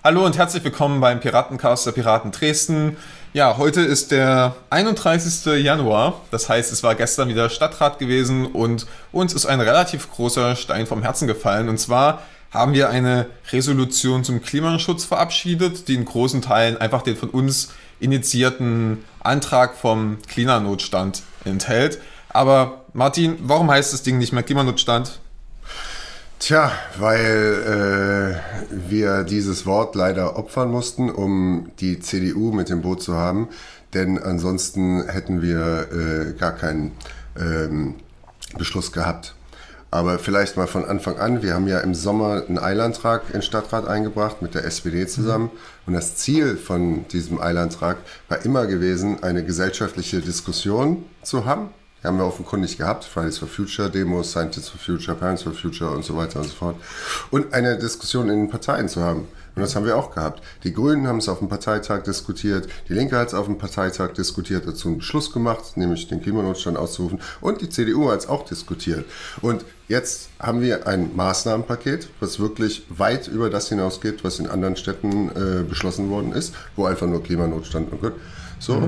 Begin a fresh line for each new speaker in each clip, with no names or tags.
Hallo und herzlich willkommen beim Piratencast der Piraten Dresden. Ja, heute ist der 31. Januar, das heißt, es war gestern wieder Stadtrat gewesen und uns ist ein relativ großer Stein vom Herzen gefallen. Und zwar haben wir eine Resolution zum Klimaschutz verabschiedet, die in großen Teilen einfach den von uns initiierten Antrag vom Klimanotstand enthält. Aber Martin, warum heißt das Ding nicht mehr Klimanotstand?
Tja, weil wir dieses Wort leider opfern mussten, um die CDU mit dem Boot zu haben, denn ansonsten hätten wir gar keinen Beschluss gehabt. Aber vielleicht mal von Anfang an, wir haben ja im Sommer einen Eilantrag in den Stadtrat eingebracht mit der SPD zusammen und das Ziel von diesem Eilantrag war immer gewesen, eine gesellschaftliche Diskussion zu haben. Haben wir offenkundig gehabt, Fridays for Future, Demos, Scientists for Future, Parents for Future und so weiter und so fort. Und eine Diskussion in den Parteien zu haben. Und das haben wir auch gehabt. Die Grünen haben es auf dem Parteitag diskutiert, die Linke hat es auf dem Parteitag diskutiert, dazu einen Beschluss gemacht, nämlich den Klimanotstand auszurufen. Und die CDU hat es auch diskutiert. Und jetzt haben wir ein Maßnahmenpaket, was wirklich weit über das hinausgeht, was in anderen Städten beschlossen worden ist, wo einfach nur Klimanotstand und gut. So.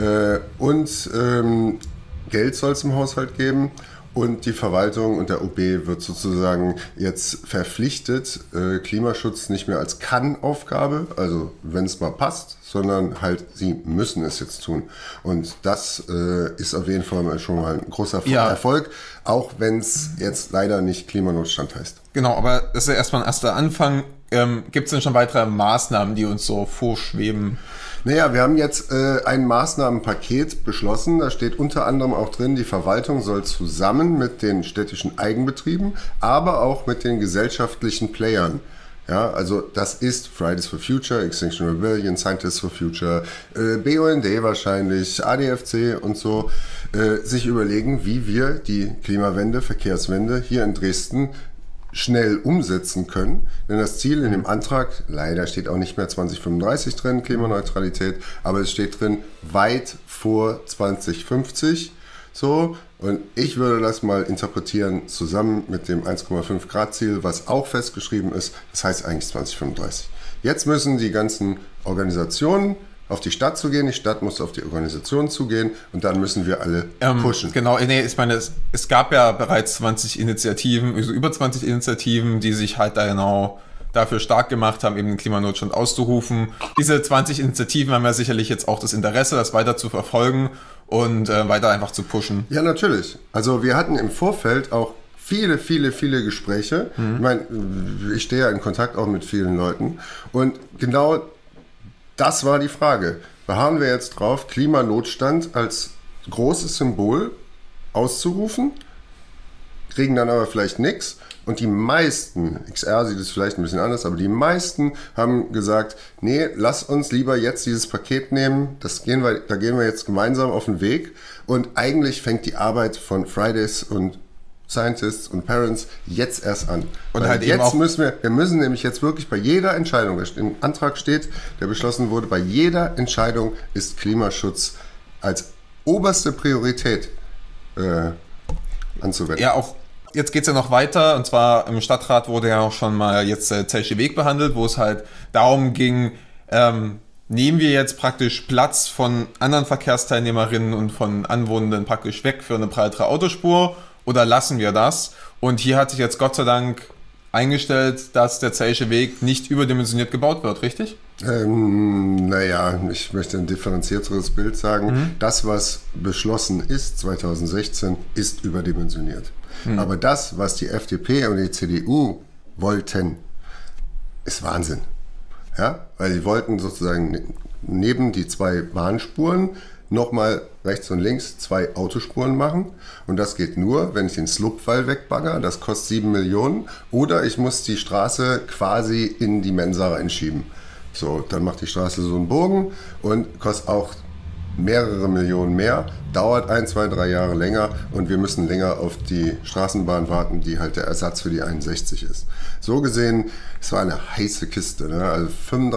Geld soll es im Haushalt geben und die Verwaltung und der OB wird sozusagen jetzt verpflichtet, Klimaschutz nicht mehr als Kann-Aufgabe, also wenn es mal passt, sondern halt, sie müssen es jetzt tun. Und das ist auf jeden Fall schon mal ein großer Erfolg, auch wenn es jetzt leider nicht Klimanotstand heißt.
Genau, aber das ist ja erstmal ein erster Anfang. Gibt es denn schon weitere Maßnahmen, die uns so vorschweben?
Naja, wir haben jetzt ein Maßnahmenpaket beschlossen. Da steht unter anderem auch drin, die Verwaltung soll zusammen mit den städtischen Eigenbetrieben, aber auch mit den gesellschaftlichen Playern, ja, also das ist Fridays for Future, Extinction Rebellion, Scientists for Future, BUND wahrscheinlich, ADFC und so, sich überlegen, wie wir die Klimawende, Verkehrswende hier in Dresden schnell umsetzen können, denn das Ziel in dem Antrag, leider steht auch nicht mehr 2035 drin, Klimaneutralität, aber es steht drin, weit vor 2050, so, und ich würde das mal interpretieren zusammen mit dem 1,5 Grad Ziel, was auch festgeschrieben ist, das heißt eigentlich 2035. Jetzt müssen die ganzen Organisationen auf die Stadt zu gehen, die Stadt muss auf die Organisation zugehen und dann müssen wir alle pushen.
Genau, nee, ich meine, es gab ja bereits 20 Initiativen, also über 20 Initiativen, die sich halt da genau dafür stark gemacht haben, eben den Klimanotstand auszurufen. Diese 20 Initiativen haben ja sicherlich jetzt auch das Interesse, das weiter zu verfolgen und weiter einfach zu pushen.
Ja, natürlich. Also wir hatten im Vorfeld auch viele Gespräche. Ich meine, ich stehe ja in Kontakt auch mit vielen Leuten und genau das war die Frage. Beharren wir jetzt drauf, Klimanotstand als großes Symbol auszurufen, kriegen dann aber vielleicht nichts. Und die meisten, XR sieht es vielleicht ein bisschen anders, aber die meisten haben gesagt, nee, lass uns lieber jetzt dieses Paket nehmen, da gehen wir jetzt gemeinsam auf den Weg. Und eigentlich fängt die Arbeit von Fridays und Scientists und Parents jetzt erst an. Und halt jetzt wir müssen nämlich jetzt wirklich bei jeder Entscheidung, der im Antrag steht, der beschlossen wurde, bei jeder Entscheidung ist Klimaschutz als oberste Priorität anzuwenden.
Ja, auch jetzt geht's ja noch weiter, und zwar im Stadtrat wurde ja auch schon mal jetzt der Zellsche Weg behandelt, wo es halt darum ging, nehmen wir jetzt praktisch Platz von anderen Verkehrsteilnehmerinnen und von Anwohnenden praktisch weg für eine breitere Autospur, oder lassen wir das? Und hier hat sich jetzt Gott sei Dank eingestellt, dass der Zellsche Weg nicht überdimensioniert gebaut wird, richtig?
Naja, ich möchte ein differenzierteres Bild sagen. Das, was beschlossen ist 2016, ist überdimensioniert. Aber das, was die FDP und die CDU wollten, ist Wahnsinn. Ja? Weil sie wollten sozusagen neben die 2 Bahnspuren nochmal rechts und links 2 Autospuren machen. Und das geht nur, wenn ich den Slupwall wegbagger, das kostet 7 Millionen. Oder ich muss die Straße quasi in die Mensa reinschieben. So, dann macht die Straße so einen Bogen und kostet auch mehrere Millionen mehr, dauert 1, 2, 3 Jahre länger und wir müssen länger auf die Straßenbahn warten, die halt der Ersatz für die 61 ist. So gesehen, es war eine heiße Kiste, ne? Also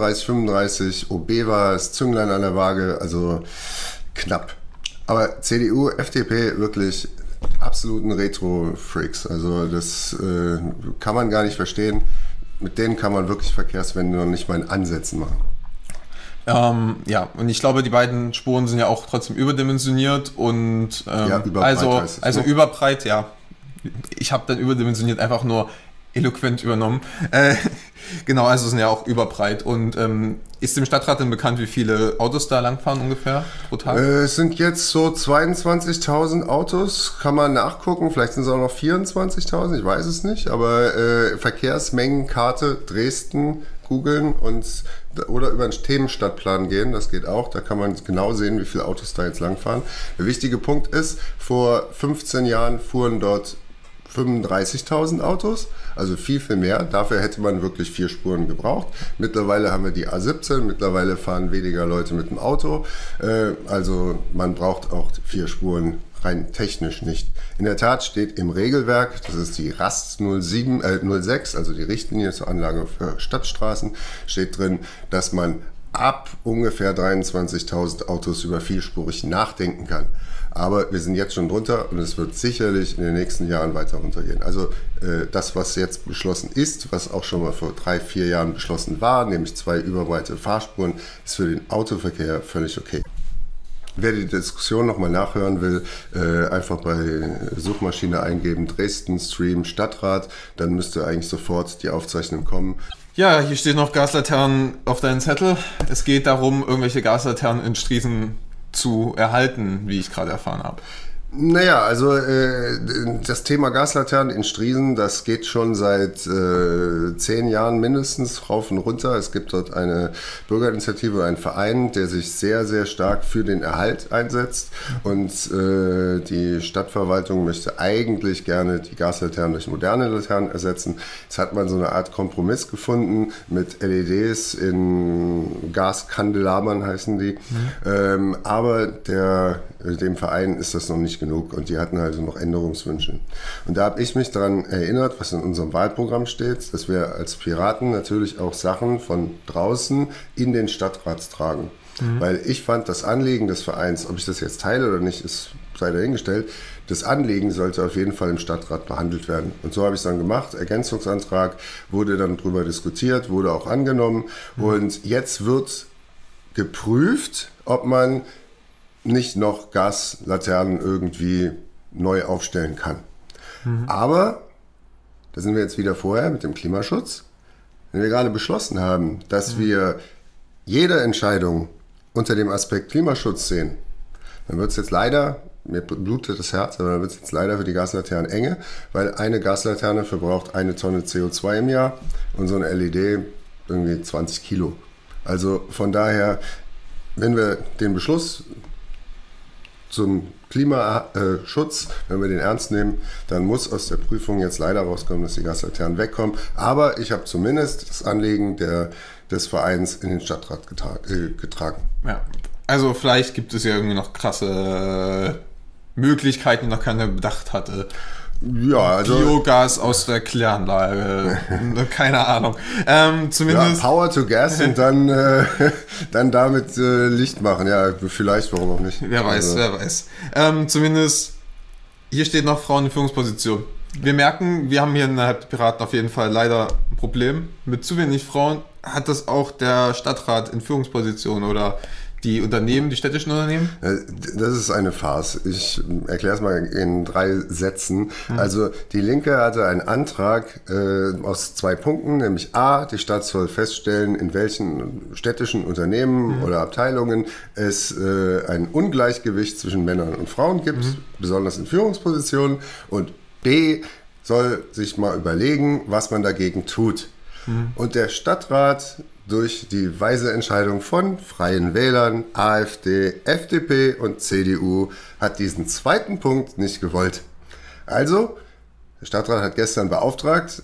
35, OB war das Zünglein an der Waage, also knapp. Aber CDU, FDP wirklich absoluten Retro-Freaks, also das kann man gar nicht verstehen. mit denen kann man wirklich Verkehrswende noch nicht mal in Ansätzen machen.
Ja, und ich glaube, die beiden Spuren sind ja auch trotzdem überdimensioniert und
überbreit heißt es,
also
ne?
Überbreit, ja. Ich habe dann überdimensioniert einfach nur eloquent übernommen. Genau, also sind ja auch überbreit. Und ist dem Stadtrat denn bekannt, wie viele Autos da langfahren ungefähr pro Tag?
Es sind jetzt so 22.000 Autos, kann man nachgucken, vielleicht sind es auch noch 24.000, ich weiß es nicht, aber Verkehrsmengenkarte Dresden googeln oder über einen Themenstadtplan gehen, das geht auch, da kann man genau sehen, wie viele Autos da jetzt langfahren. Der wichtige Punkt ist, vor 15 Jahren fuhren dort 35.000 Autos, also viel, viel mehr. Dafür hätte man wirklich 4 Spuren gebraucht. Mittlerweile haben wir die A17, mittlerweile fahren weniger Leute mit dem Auto. Also man braucht auch 4 Spuren rein technisch nicht. In der Tat steht im Regelwerk, das ist die RAST 06, also die Richtlinie zur Anlage für Stadtstraßen, steht drin, dass man ab ungefähr 23.000 Autos über vielspurig nachdenken kann. Aber wir sind jetzt schon drunter und es wird sicherlich in den nächsten Jahren weiter runtergehen. Also das, was jetzt beschlossen ist, was auch schon mal vor 3-4 Jahren beschlossen war, nämlich 2 überbreite Fahrspuren, ist für den Autoverkehr völlig okay. Wer die Diskussion nochmal nachhören will, einfach bei Suchmaschine eingeben, Dresden Stream Stadtrat, dann müsste eigentlich sofort die Aufzeichnung kommen.
Ja, hier steht noch Gaslaternen auf deinem Zettel. Es geht darum, irgendwelche Gaslaternen in Striesen zu erhalten, wie ich gerade erfahren habe.
Naja, also das Thema Gaslaternen in Striesen, das geht schon seit 10 Jahren mindestens rauf und runter. Es gibt dort eine Bürgerinitiative, einen Verein, der sich sehr, sehr stark für den Erhalt einsetzt. Und die Stadtverwaltung möchte eigentlich gerne die Gaslaternen durch moderne Laternen ersetzen. Jetzt hat man so eine Art Kompromiss gefunden mit LEDs in Gaskandelabern heißen die. Aber dem Verein ist das noch nicht genug und die hatten also noch Änderungswünsche. Und da habe ich mich daran erinnert, was in unserem Wahlprogramm steht, dass wir als Piraten natürlich auch Sachen von draußen in den Stadtrat tragen. Weil ich fand, das Anliegen des Vereins, ob ich das jetzt teile oder nicht, ist sei dahingestellt, das Anliegen sollte auf jeden Fall im Stadtrat behandelt werden. Und so habe ich es dann gemacht. Ergänzungsantrag wurde dann drüber diskutiert, wurde auch angenommen und jetzt wird geprüft, ob man nicht noch Gaslaternen irgendwie neu aufstellen kann. Aber, da sind wir jetzt wieder vorher mit dem Klimaschutz, wenn wir gerade beschlossen haben, dass wir jede Entscheidung unter dem Aspekt Klimaschutz sehen, dann wird es jetzt leider, mir blutet das Herz, aber dann wird es jetzt leider für die Gaslaternen enge, weil eine Gaslaterne verbraucht 1 Tonne CO2 im Jahr und so eine LED irgendwie 20 Kilo. Also von daher, wenn wir den Beschluss zum Klimaschutz, wenn wir den ernst nehmen, dann muss aus der Prüfung jetzt leider rauskommen, dass die Gaslaternen wegkommen. Aber ich habe zumindest das Anliegen des Vereins in den Stadtrat getragen.
Ja, also vielleicht gibt es ja irgendwie noch krasse Möglichkeiten, die noch keiner bedacht hatte.
Ja, also
Biogas aus der Kläranlage, keine Ahnung. Zumindest
ja, Power to Gas und dann damit Licht machen. Ja, vielleicht, warum auch nicht.
Wer weiß. Zumindest, hier steht noch Frauen in Führungsposition. Wir merken, wir haben hier innerhalb der Piraten auf jeden Fall leider ein Problem. Mit zu wenig Frauen hat das auch der Stadtrat in Führungsposition oder die Unternehmen, die städtischen Unternehmen?
Das ist eine Farce. Ich erkläre es mal in 3 Sätzen. Also die Linke hatte einen Antrag aus 2 Punkten, nämlich A, die Stadt soll feststellen, in welchen städtischen Unternehmen oder Abteilungen es ein Ungleichgewicht zwischen Männern und Frauen gibt, besonders in Führungspositionen. Und B, soll sich mal überlegen, was man dagegen tut. Und der Stadtrat durch die weise Entscheidung von Freien Wählern, AfD, FDP und CDU hat diesen 2. Punkt nicht gewollt. Also, der Stadtrat hat gestern beauftragt,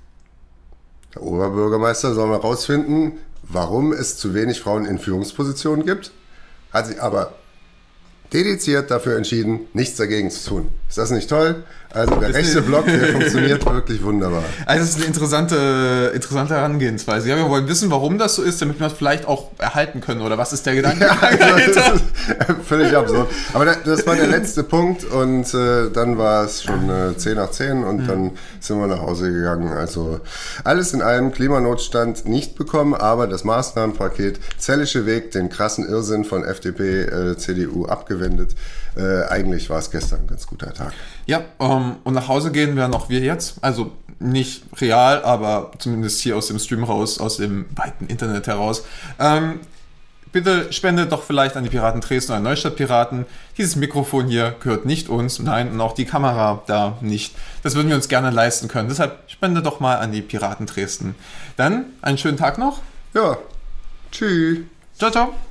der Oberbürgermeister soll mal rausfinden, warum es zu wenig Frauen in Führungspositionen gibt, hat sich aber dediziert dafür entschieden, nichts dagegen zu tun. Ist das nicht toll? Also der rechte Block, der funktioniert wirklich wunderbar.
Also es ist eine interessante Herangehensweise. Ja, wir wollen wissen, warum das so ist, damit wir es vielleicht auch erhalten können. Oder was ist der Gedanke?
Ja, also das ist völlig absurd. Aber das war der letzte Punkt und dann war es schon 10 nach 10 und dann sind wir nach Hause gegangen. Also alles in allem Klimanotstand nicht bekommen, aber das Maßnahmenpaket Zellische Weg, den krassen Irrsinn von FDP, CDU abgewendet. Eigentlich war es gestern ein ganz guter Tag.
Ja, und nach Hause gehen werden auch wir jetzt. Also nicht real, aber zumindest hier aus dem Stream raus, aus dem weiten Internet heraus. Bitte spendet doch vielleicht an die Piraten Dresden oder Neustadt Piraten. Dieses Mikrofon hier gehört nicht uns, nein, und auch die Kamera da nicht. Das würden wir uns gerne leisten können. Deshalb spendet doch mal an die Piraten Dresden. Dann einen schönen Tag noch.
Ja, tschüss.
Ciao, ciao.